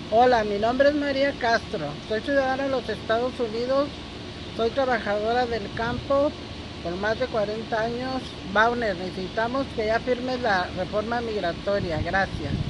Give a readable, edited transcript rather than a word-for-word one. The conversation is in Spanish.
Hola, mi nombre es María Castro. Soy ciudadana de los Estados Unidos. Soy trabajadora del campo por más de 40 años. Bauner, necesitamos que ya firmes la reforma migratoria. Gracias.